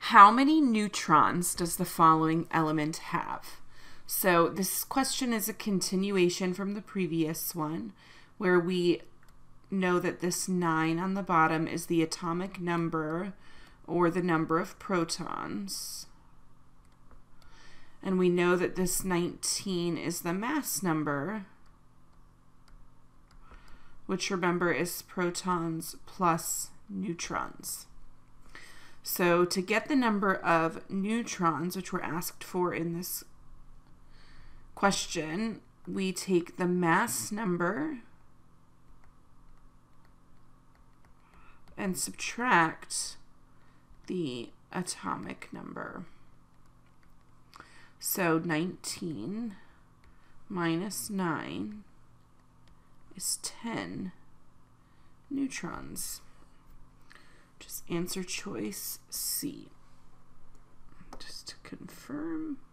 How many neutrons does the following element have? So this question is a continuation from the previous one, where we know that this 9 on the bottom is the atomic number or the number of protons. And we know that this 19 is the mass number, which remember is protons plus neutrons. So to get the number of neutrons, which we're asked for in this question, we take the mass number and subtract the atomic number. So 19 minus 9 is 10 neutrons. Just answer choice C. Just to confirm.